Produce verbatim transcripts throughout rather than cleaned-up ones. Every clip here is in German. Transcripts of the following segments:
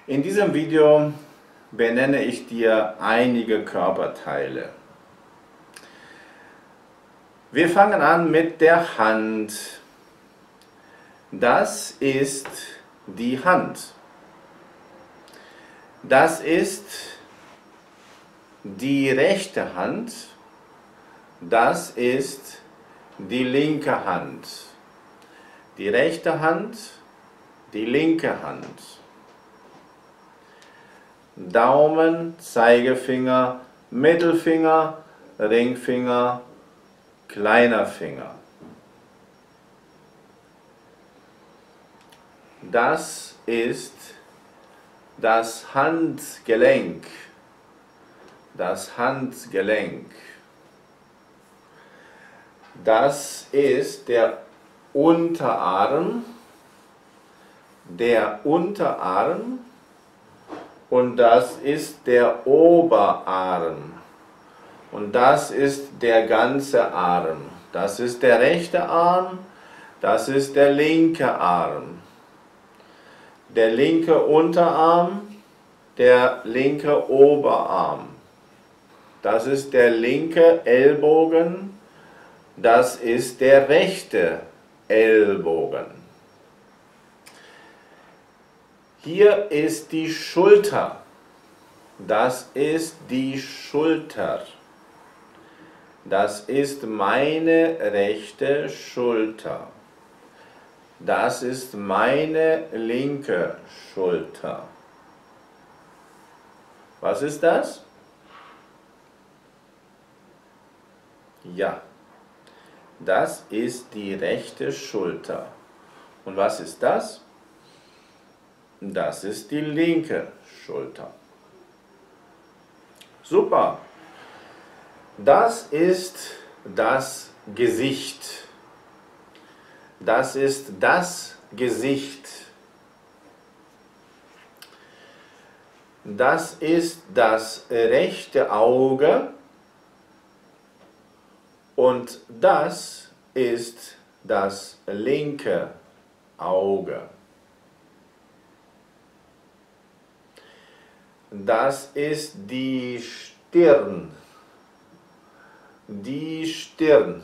In diesem Video benenne ich dir einige Körperteile. Wir fangen an mit der Hand. Das ist die Hand. Das ist die rechte Hand. Das ist die linke Hand. Die rechte Hand, die linke Hand. Daumen, Zeigefinger, Mittelfinger, Ringfinger, kleiner Finger. Das ist das Handgelenk. Das Handgelenk. Das ist der Unterarm. Der Unterarm. Und das ist der Oberarm. Und das ist der ganze Arm. Das ist der rechte Arm. Das ist der linke Arm. Der linke Unterarm. Der linke Oberarm. Das ist der linke Ellbogen. Das ist der rechte Ellbogen. Hier ist die Schulter. Das ist die Schulter. Das ist meine rechte Schulter. Das ist meine linke Schulter. Was ist das? Ja, das ist die rechte Schulter. Und was ist das? Das ist die linke Schulter. Super. Das ist das Gesicht. Das ist das Gesicht. Das ist das rechte Auge. Und das ist das linke Auge. Das ist die Stirn. Die Stirn.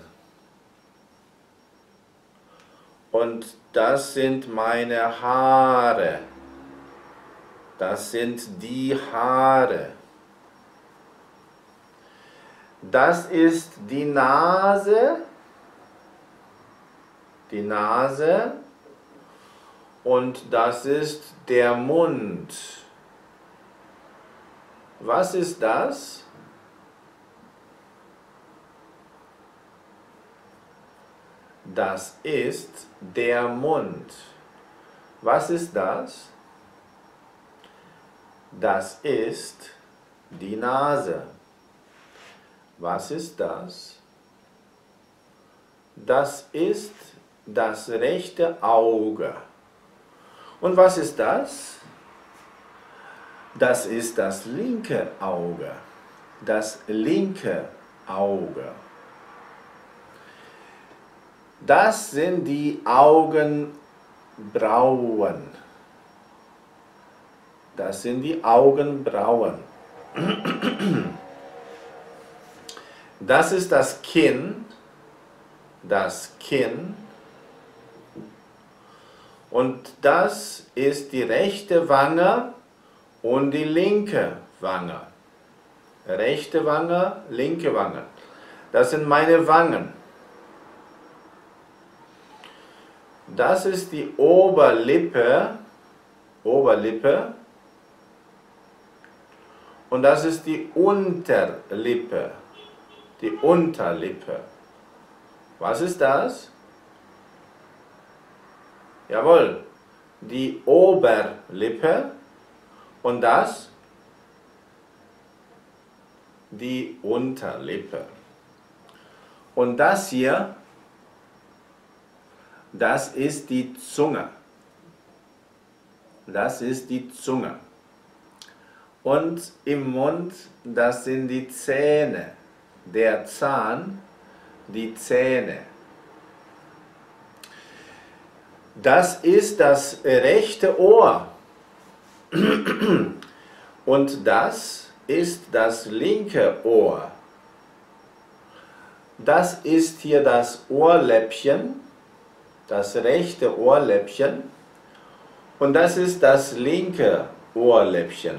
Und das sind meine Haare. Das sind die Haare. Das ist die Nase. Die Nase. Und das ist der Mund. Was ist das? Das ist der Mund. Was ist das? Das ist die Nase. Was ist das? Das ist das rechte Auge. Und was ist das? Das ist das linke Auge. Das linke Auge. Das sind die Augenbrauen. Das sind die Augenbrauen. Das ist das Kinn. Das Kinn. Und das ist die rechte Wange und die linke Wange. Rechte Wange, linke Wange. Das sind meine Wangen. Das ist die Oberlippe. Oberlippe. Und das ist die Unterlippe. Die Unterlippe. Was ist das? Jawohl. Die Oberlippe. Und das? Die Unterlippe. Und das hier, das ist die Zunge. Das ist die Zunge. Und im Mund, das sind die Zähne. Der Zahn, die Zähne. Das ist das rechte Ohr. Und das ist das linke Ohr. Das ist hier das Ohrläppchen, das rechte Ohrläppchen. Und das ist das linke Ohrläppchen.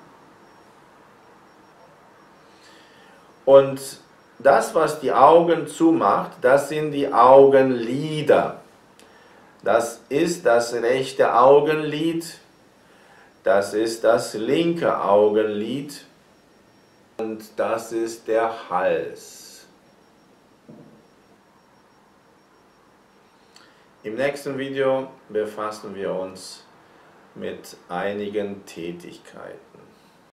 Und das, was die Augen zumacht, das sind die Augenlider. Das ist das rechte Augenlid, das ist das linke Augenlid und das ist der Hals. Im nächsten Video befassen wir uns mit einigen Tätigkeiten.